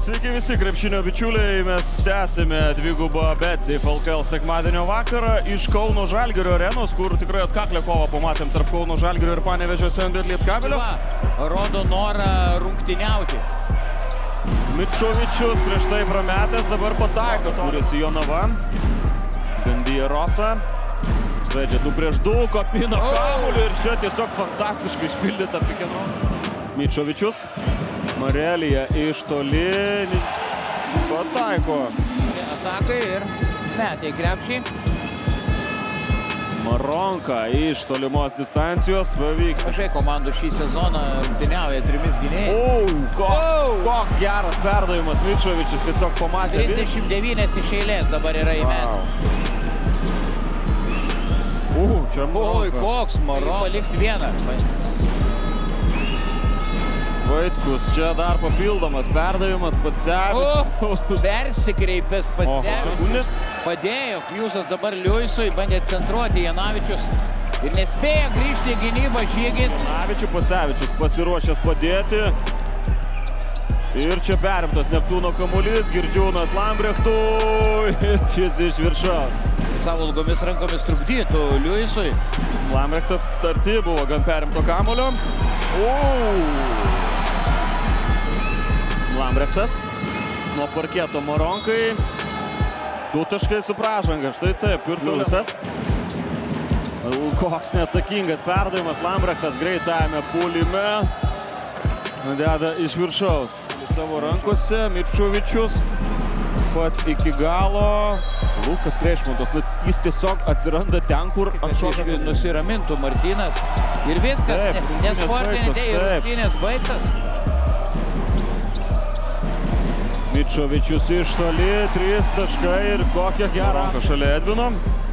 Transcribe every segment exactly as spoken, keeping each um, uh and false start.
Sveiki visi krepšinio bičiuliai, mes tęsime dvigubą BetSafe L K L sekmadienio vakarą iš Kauno Žalgirio arenos, kur tikrai atkaklę kovą pamatėm tarp Kauno Žalgirio ir Panevėžio Sengirės Lietkabelio. Rodo norą rungtyniauti. Mičovičius prieš tai prametęs, dabar pataiko. Turėsi Jonava. Gandija Rosa. Svedžia du prieš du, kopina kamuolį ir čia tiesiog fantastiškai išpildyta pikenrolą. Mičovičius. Marelija iš toli pataiko. Atakai ir metai krepšį. Maronka iš tolimos distancijos pavyks. Mažai komandų šį sezoną rungtyniauja trimis gynėjais. O, koks, koks geras perdavimas. Mičovičius tiesiog pamatė. trisdešimt devynios iš eilės dabar yra įmetę. Uh, čia Maronka. Oi, koks Maronka. Paliks vieną. Vaitkus, čia dar papildomas perdavimas, Patsevičius. Persikreipęs Patsevičius. Padėjo Kniusas dabar Liujisui, bandė centruoti Janavičius. Ir nespėjo grįžti į gynybą Žygis. Janavičius, Patsevičius pasiruošęs padėti. Ir čia perimtas Neptūno kamuolys, Girdžiūnas Lambrechtui. Ir šis iš viršaus. Savo ilgomis rankomis trukdytų Liujisui. Lambrechtas arti buvo gan perimto kamuolio. Uuu. Lambrechtas nuo parketo Maronkai. Du taškai su pražanga. Štai taip, ir Liujisas. Koks neatsakingas perdavimas. Lambrechtas greitajame puolime. Deda iš viršaus. Į savo rankose. Mičovičius pats iki galo. Lukas Kreišmontas. Jis tiesiog atsiranda ten, kur anksčiau nusiramintų Martynas. Ir viskas. Nesportinė ir rungtynės baigtas. Mičovičius iš toli, trys taškai ir kokia gera. Šalia Edvino.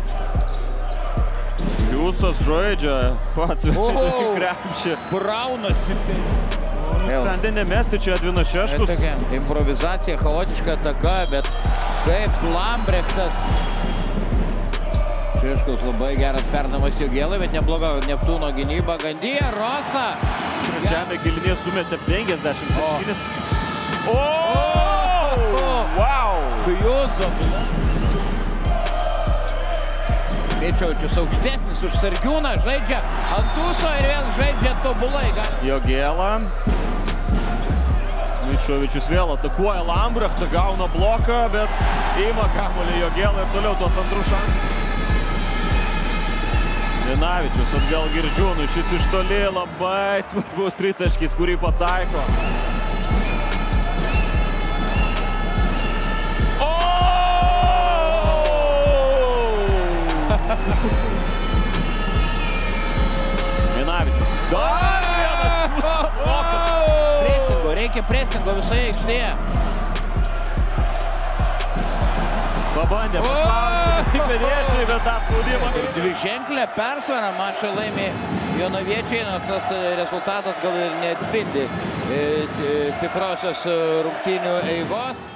Liusas žaidžia pats krepšį. Braunasi. Sprendė nemesti čia Edvinas Šeškus. Improvizacija, chaotiška ataka, bet kaip Lambrechtas. Šeškus labai geras perdavimas Jogėlai, bet nebloga Neptūno gynyba. Gandija Rosa. Žemė gilinė sumetė penkiasdešimt septynis. O! Wow! Kjuzo. Mičovičius aukštesnis už Sargiūną, žaidžia ant tūso ir vėl žaidžia tobulai. Jogėla. Mičovičius vėl atakuoja Lambrechtą, gauna bloką, bet ima kamuolį Jogėla ir toliau tos antrų šansų. Janavičius atgal Girdžiūnui, šis iš toli labai svarbus tritaškis, kurį pataiko. Janavičius. Dar vienas blokas. Presingo, reikia presingo visoje aikštėje. Pabandė paspausti pediečiai, bet tą spaudimą. Dviženklę persvarą mačą laimė jonaviečiai, nu tas rezultatas gal ir neatspindi tikrosios rungtynių eigos.